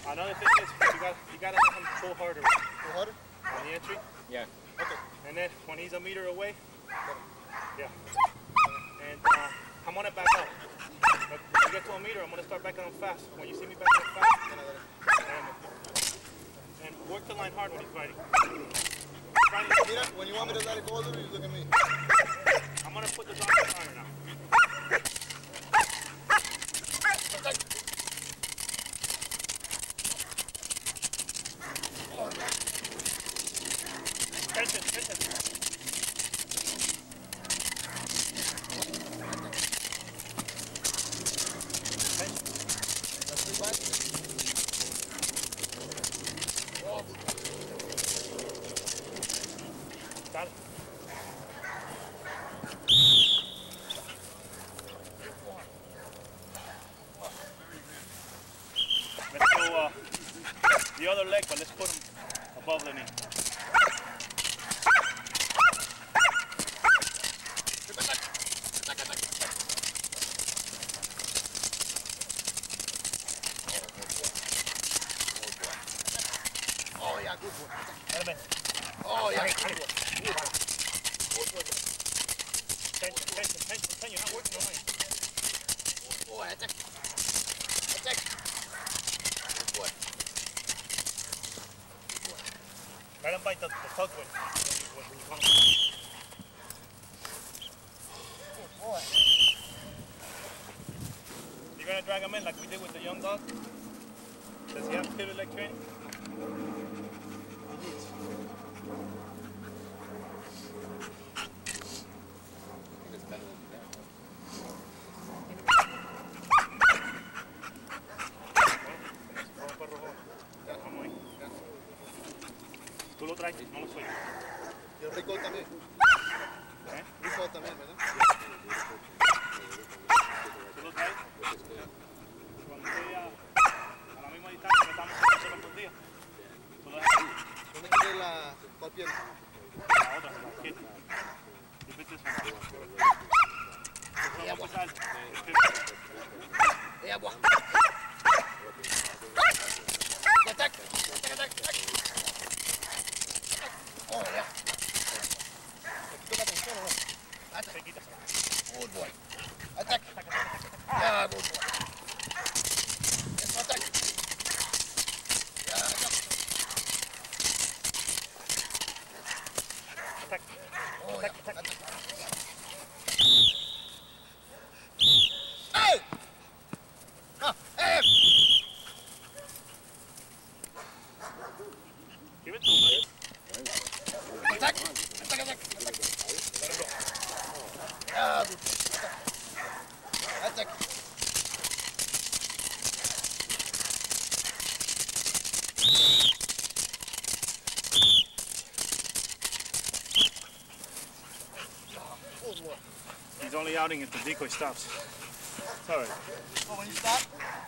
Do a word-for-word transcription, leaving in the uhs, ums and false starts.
Another thing is you got you got to let him pull harder. Pull harder? On the entry. Yeah. Okay. And then when he's a meter away, yeah. And uh, I'm gonna back up. But when you get to a meter, I'm gonna start backing him fast. When you see me backing him fast, and, and work the line hard when he's riding. Mira, when you want me to let it go a little, you look at me. I'm gonna put this on the timer now. Tension, tension. Got it. Let's go uh, the other leg, but let's put him above the knee. Oh yeah, good boy. Oh yeah, good boy. Good boy. Tension, tension, tension, tension. You're not working on it. Good boy, attack. Attack. Good boy. Good boy. Let him bite the, the tug when, when, when you come. Good boy. You're gonna drag him in like we did with the young dog? Does he have pivot leg training? Tú lo traes, no lo soy. Y el rico también. ¿Eh? Rico también, ¿verdad? Tú lo traes. Cuando esté a, a la misma distancia que estamos haciendo los dos días. Tú lo dejas ahí. ¿Dónde quiere la cuál pierna? La otra, la izquierda. Y vete eso. Y agua. Y agua. Attack. Attack, attack, attack. Oh, yeah. Toca atención, ¿o no? Attack. Good boy. Attack. Yeah, good boy. Yes, attack. Yeah, attack. Attack. Oh, Attack, yeah. attack. Attack. Hey! Ah, hey! Give it to him, buddy. Attack! Attack, attack, attack. Let him go. Yeah, good. Attack. Attack. Good boy. He's only outing if the decoy stops. It's all right. Oh, when you stop?